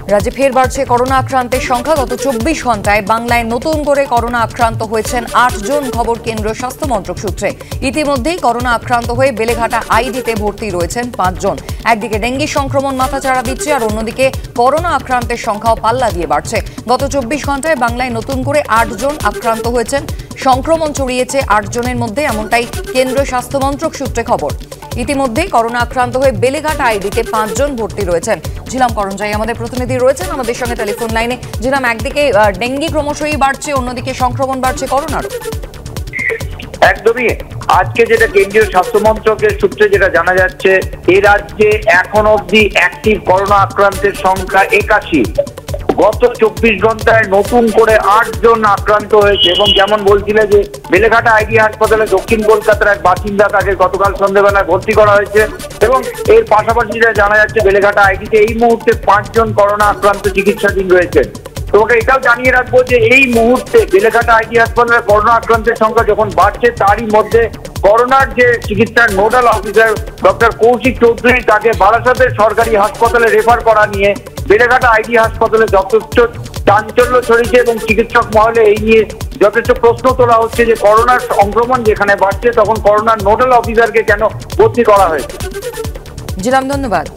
রাজ্যে ফের বাড়ছে করোনা আক্রান্তের সংখ্যা। গত 24 ঘন্টায় বাংলায় নতুন করে করোনা আক্রান্ত হয়েছেন 8 জন, খবর কেন্দ্রীয় স্বাস্থ্য মন্ত্রক সূত্রে। ইতিমধ্যেই করোনা আক্রান্ত হয়ে বেলেঘাটা আইডিতে ভর্তি রয়েছেন 5 জন। একদিকে ডেঙ্গি সংক্রমণ মাথাচাড়া দিচ্ছে, আর অন্যদিকে করোনা আক্রান্তের সংখ্যাও পাল্লা দিয়ে বাড়ছে। গত 24 ঘন্টায় বাংলায় নতুন করে 8 জন আক্রান্ত হয়েছেন। সংক্রমণ ছড়িয়েছে 8 জনের মধ্যে, এমনটাই কেন্দ্রীয় স্বাস্থ্য মন্ত্রক সূত্রে খবর। ইতিমধ্যেই করোনা আক্রান্ত হয়ে বেলেঘাটা আইডিতে 5 জন ভর্তি রয়েছেন। ঝিলাম করঞ্জাই আমাদের প্রতিনিধি রয়েছেন আমাদের সঙ্গে টেলিফোন লাইনে। ঝিলাম, একদিকে ডেঙ্গি ক্রমশই বাড়ছে, অন্যদিকে সংক্রমণ বাড়ছে করোনার। একদমই। আজকে যেটা কেন্দ্রীয় স্বাস্থ্য মন্ত্রকের সূত্রে যেটা জানা যাচ্ছে, এই রাজ্যে এখন অবধি অ্যাক্টিভ করোনা আক্রান্তের সংখ্যা 81। গত 24 ঘন্টায় নতুন করে 8 জন আক্রান্ত হয়েছে। এবং যেমন বলছিলে যে বেলেঘাটা আইডি হাসপাতালে দক্ষিণ কলকাতার এক বাসিন্দা, তাকে গতকাল সন্ধ্যেবেলায় ভর্তি করা হয়েছে। এবং এর পাশাপাশি যেটা জানা যাচ্ছে, বেলেঘাটা আইডিতে এই মুহূর্তে 5 জন করোনা আক্রান্ত চিকিৎসাধীন রয়েছেন। তোমাকে এটাও জানিয়ে রাখবো যে এই মুহূর্তে বেলেঘাটা আইডি হাসপাতালে করোনা আক্রান্তের সংখ্যা যখন বাড়ছে, তারই মধ্যে করোনার যে চিকিৎসার nodal officer doctor Koushik Chowdhury, তাকে বারাসাতের সরকারি হাসপাতালে রেফার করা নিয়ে বেলেঘাটা আইডি হাসপাতালে যথেষ্ট চাঞ্চল্য ছড়িয়েছে। এবং চিকিৎসক মহলে এই নিয়ে যথেষ্ট প্রশ্ন তোলা হচ্ছে যে করোনার সংক্রমণ যেখানে বাড়ছে, তখন করোনার নোডাল অফিসারকে কেন ভর্তি করা হয়েছে। জিরাম, ধন্যবাদ।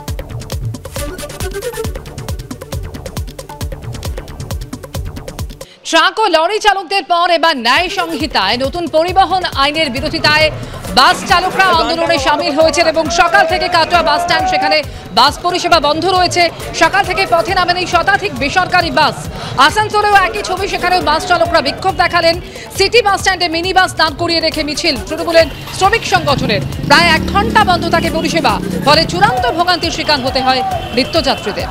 ট্রাক ও লরি চালকদের পর এবার ন্যায় সংহিতায় নতুন পরিবহন আইনের বিরোধিতায় বাস চালকরা আন্দোলনে সামিল হয়েছেন। এবং সকাল থেকে কাটোয়া বাস স্ট্যান্ড, সেখানে বাস পরিষেবা বন্ধ রয়েছে। সকাল থেকে পথে নামেন শতাধিক বেসরকারি বাস। আসানসোলেও একই ছবি, সেখানেও বাস চালকরা বিক্ষোভ দেখালেন। সিটি বাস স্ট্যান্ডে মিনি বাস দাঁড় করিয়ে রেখে মিছিল শুরু করলেন শ্রমিক সংগঠনের। প্রায় 1 ঘন্টা বন্ধ থাকে পরিষেবা, ফলে চূড়ান্ত ভোগান্তির শিকার হতে হয় নিত্যযাত্রীদের।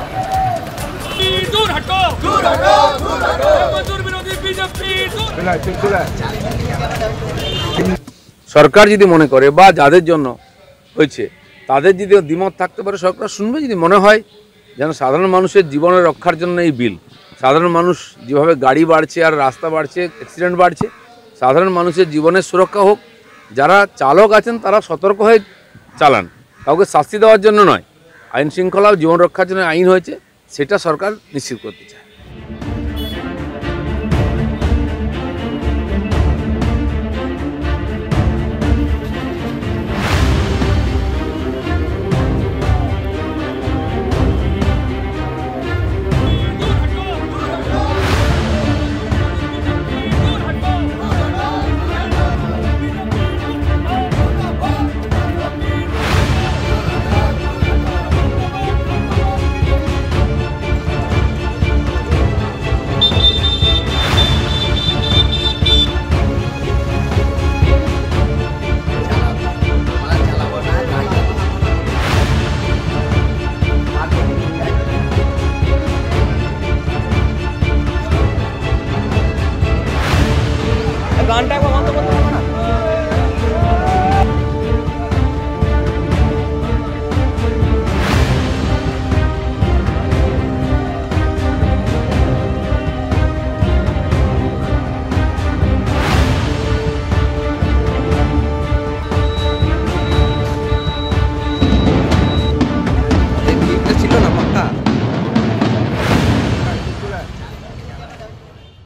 সরকার যদি মনে করে বা যাদের জন্য হয়েছে তাদের যদি দ্বিমত থাকতে পারে, সরকার শুনবে। যদি মনে হয় যেন সাধারণ মানুষের জীবনের রক্ষার জন্য এই বিল, সাধারণ মানুষ যেভাবে গাড়ি বাড়ছে আর রাস্তা বাড়ছে, অ্যাক্সিডেন্ট বাড়ছে, সাধারণ মানুষের জীবনের সুরক্ষা হোক। যারা চালক আছেন তারা সতর্ক হয়ে চালান, কাউকে শাস্তি দেওয়ার জন্য নয়। আইন শৃঙ্খলা ও জীবন রক্ষার জন্য আইন হয়েছে, সেটা সরকার নিশ্চিত করতে চায়।